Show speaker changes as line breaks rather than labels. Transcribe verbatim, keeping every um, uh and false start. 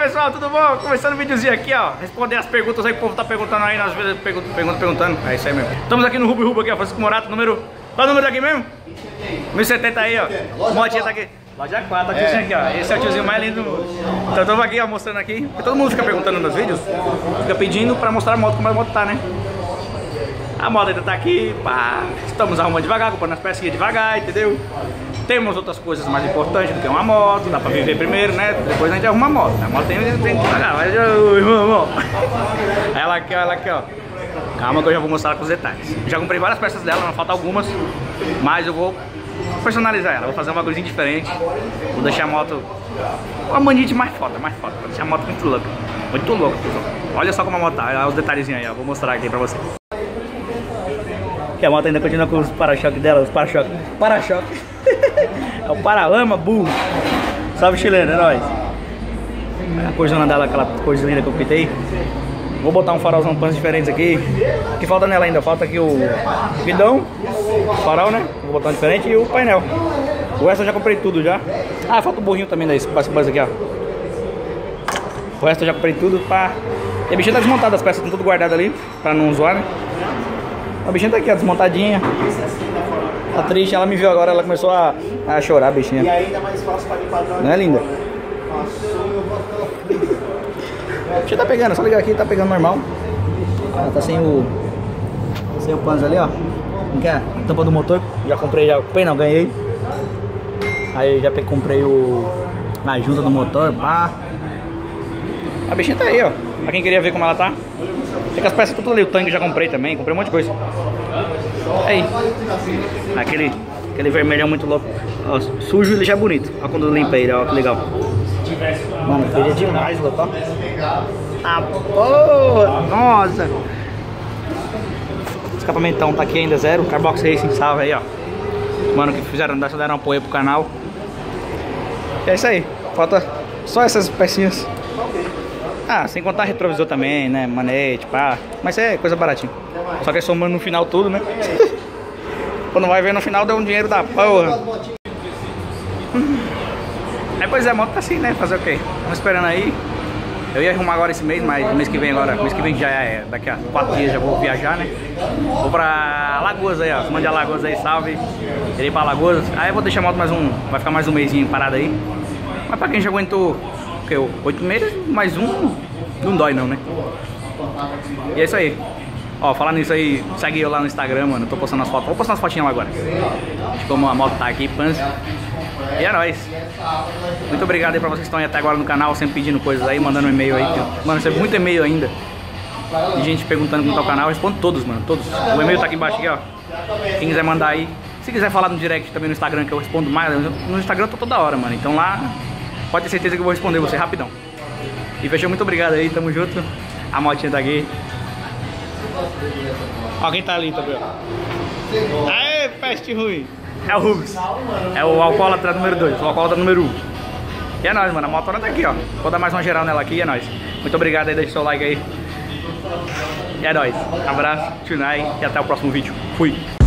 pessoal, tudo bom? Começando o videozinho aqui, ó. Responder as perguntas aí que o povo tá perguntando aí, nas vezes perguntando, perguntando, perguntando. É isso aí mesmo. Estamos aqui no Rubi Rubi aqui, ó. Francisco Morato, número. Qual é o número daqui mesmo? mil e setenta aí, ó. Motinha tá aqui. Loja quatro, tá tiozinho aqui, ó. Esse é o tiozinho mais lindo do mundo. Então estamos aqui, ó, mostrando aqui. Porque todo mundo fica perguntando nos vídeos, fica pedindo pra mostrar a moto, como a moto tá, né? A moto ainda tá aqui, pá. Estamos arrumando devagar, comprando as pecinhas devagar, entendeu? Temos outras coisas mais importantes do que uma moto, dá pra viver primeiro, né? Depois a gente arruma a moto. A moto tem, tem que pagar, mas eu, ela aqui, ó, ela aqui, ó. Calma que eu já vou mostrar com os detalhes. Eu já comprei várias peças dela, não falta algumas, mas eu vou personalizar ela, vou fazer uma coisinha diferente. Vou deixar a moto uma manite mais foda, mais foda. Vou deixar a moto muito louca, muito louca, pessoal. Olha só como a moto tá, olha os detalhezinhos aí, ó. Vou mostrar aqui pra vocês. Que a moto ainda continua com os para-choques dela, os para-choques. Para-choque. É o para-lama, burro. Salve, chileno, é nóis. A coisona dela, aquela coisa linda que eu pintei. Vou botar um farolzão de panos diferentes aqui. O que falta nela ainda? Falta aqui o guidão, o farol, né? Vou botar um diferente e o painel. O resto eu já comprei tudo já. Ah, falta o burrinho também daí, esse base aqui, ó. O resto eu já comprei tudo, pá. E a bichinha tá desmontada, as peças estão tudo guardadas ali, pra não zoar, né? A bichinha tá aqui, ó, desmontadinha. Tá triste, ela me viu agora, ela começou a, a chorar, a bichinha. E ainda mais fácil pra limpar. Não é, linda? A bichinha tá pegando, só ligar aqui, tá pegando normal. Ela tá sem o... Sem o panos ali, ó. Não quer? A tampa do motor. Já comprei, já... Comprei não, ganhei. Aí já comprei o... A junta do motor, pá. A bichinha tá aí, ó. Pra quem queria ver como ela tá. Tem as peças tudo ali, o tanque já comprei também, comprei um monte de coisa. Aí, aquele, aquele vermelhão muito louco. Ó, sujo ele já é bonito. Olha quando eu limpei ele, ó, que legal. Mano, ele é demais, louco, ó. Ah, porra, nossa. Escapamentão tá aqui ainda zero. Carbox Racing, salve aí, ó. Mano, que fizeram, só deram apoio pro canal. E é isso aí, falta só essas pecinhas. Ah, sem contar retrovisor também, né? Manete, pá. Mas é coisa baratinha. Só que é somando no final tudo, né? Quando vai ver no final, deu um dinheiro da porra. Aí, pois é, a moto tá assim, né? Fazer o quê? Estamos esperando aí. Eu ia arrumar agora esse mês, mas mês que vem agora, mês que vem já é, daqui a quatro dias já vou viajar, né? Vou pra Alagoas aí, ó. Mande Alagoas aí, salve. Irei pra Alagoas. Aí eu vou deixar a moto mais um, vai ficar mais um mêsinho parada aí. Mas pra quem já aguentou, o quê? Oito meses, mais um, não dói não, né? E é isso aí. Ó, falando nisso aí, segue eu lá no Instagram, mano. Eu tô postando as fotos. Vou postar umas fotinhas lá agora. De como a moto tá aqui, pans. E é nóis. Muito obrigado aí pra vocês que estão aí até agora no canal, sempre pedindo coisas aí, mandando um e-mail aí. Mano, recebo muito e-mail ainda. De gente perguntando como tá o canal. Eu respondo todos, mano, todos. O e-mail tá aqui embaixo, aqui, ó. Quem quiser mandar aí. Se quiser falar no direct também no Instagram, que eu respondo mais. No Instagram eu tô toda hora, mano. Então lá, pode ter certeza que eu vou responder você rapidão. E fechou, muito obrigado aí, tamo junto. A motinha tá aqui. Ó, quem tá ali também, ó. Aê, peste ruim. É o Rubens. É o alcoólatra número dois, o alcoólatra número um. E é nóis, mano. A motora tá aqui, ó. Vou dar mais uma geral nela aqui e é nóis. Muito obrigado aí, deixa o seu like aí. E é nóis. Abraço, tchau e até o próximo vídeo. Fui.